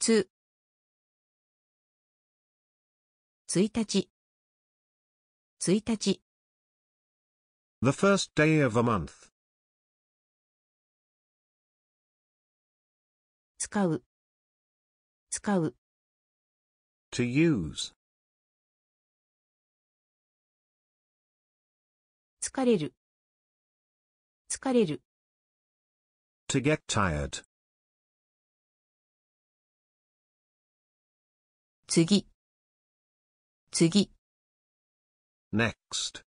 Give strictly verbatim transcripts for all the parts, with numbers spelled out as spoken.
つ、ついたち、ついたち。 The first day of a month. 使う、使う。 To use. 疲れる、疲れる。 To get tired. 次、次。 Next.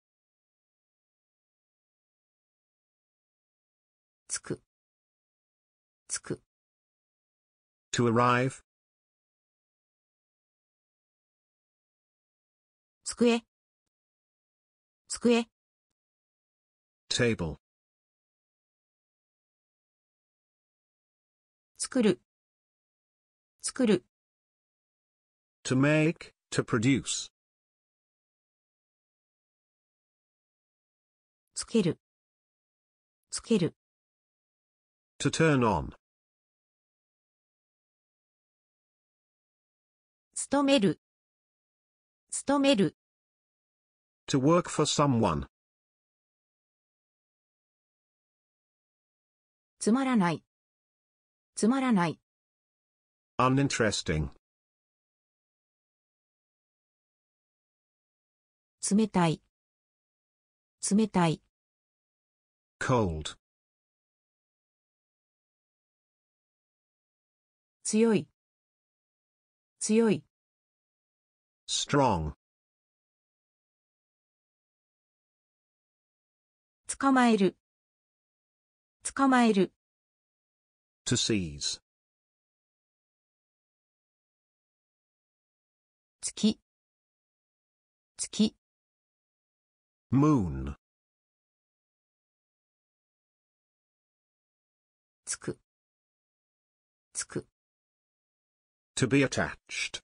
つく、つく。 To arrive. 机、机。 Table. 作る、作る。 To make, to produce. つける、つける。 To turn on. 勤める、勤める。 To work for someone. つまらない、つまらない。 Uninteresting. 冷たい、冷たい。 Cold. 強い、強い。 Strong. 捕まえる、捕まえる。 To seize. 月、月。 Moon. つく、つく。 To be attached.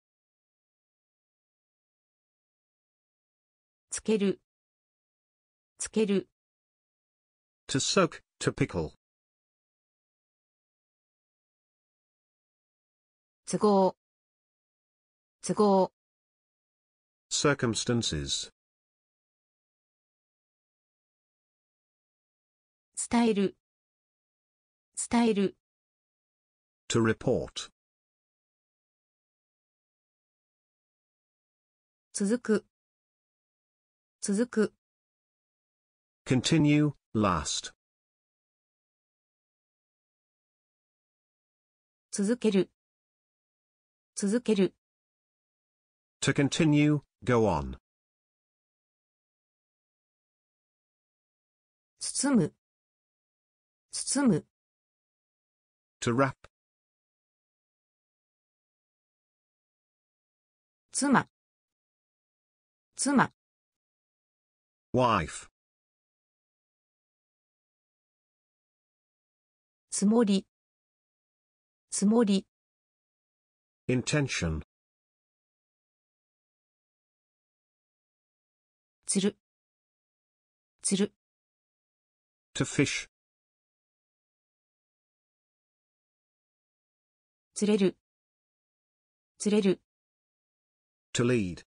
つける、つける。 To soak, to pickle. 都合、都合。 Circumstances. 伝える、伝える。 To report. 続く、続く。 Continue, last. 続ける、続ける。 To continue, go on. 包む、包む。 To wrap. 妻、妻。 Wife. つもり、つもり。 Intention. つる、つる。 To fish. 釣れる、釣れる。 To lead.